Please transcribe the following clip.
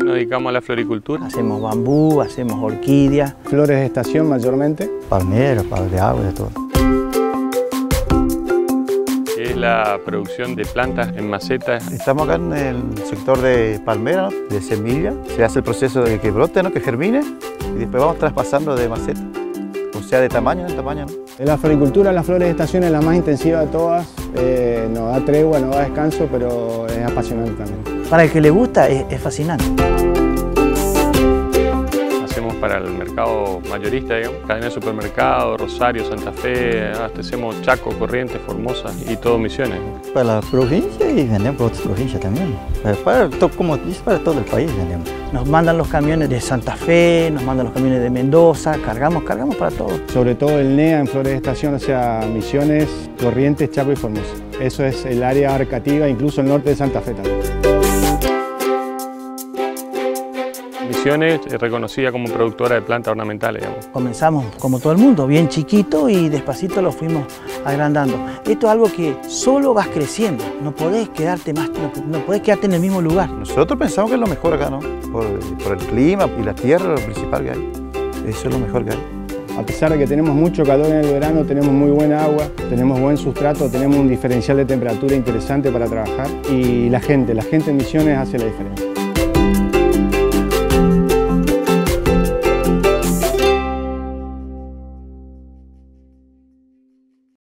nos dedicamos a la floricultura. Hacemos bambú, hacemos orquídeas. Flores de estación mayormente. Palmeras, palos de agua, de todo. Es la producción de plantas en macetas. Estamos acá en el sector de palmera, ¿no? De semilla. Se hace el proceso de que brote, ¿no? Que germine, y después vamos traspasando de maceta, o sea, de tamaño en tamaño, ¿no? En la floricultura, las flores de estación es la más intensiva de todas. No da tregua, no da descanso, pero es apasionante también. Para el que le gusta es fascinante. Hacemos para el mercado mayorista, digamos, cadena de supermercado, Rosario, Santa Fe, abastecemos Chaco, Corrientes, Formosa y todo Misiones. Para la provincia y vendemos para otras provincias también. Como dice, para todo el país vendemos. Nos mandan los camiones de Santa Fe, nos mandan los camiones de Mendoza, cargamos para todo. Sobre todo el NEA en flores de estación, o sea, Misiones, Corrientes, Chaco y Formosa. Eso es el área abarcativa, incluso el norte de Santa Fe también. Misiones es reconocida como productora de plantas ornamentales, digamos. Comenzamos como todo el mundo, bien chiquito y despacito lo fuimos agrandando. Esto es algo que solo vas creciendo, no podés quedarte no podés quedarte en el mismo lugar. Nosotros pensamos que es lo mejor acá, ¿no? Por el clima y la tierra, lo principal que hay. Eso es lo mejor que hay. A pesar de que tenemos mucho calor en el verano, tenemos muy buena agua, tenemos buen sustrato, tenemos un diferencial de temperatura interesante para trabajar y la gente en Misiones hace la diferencia.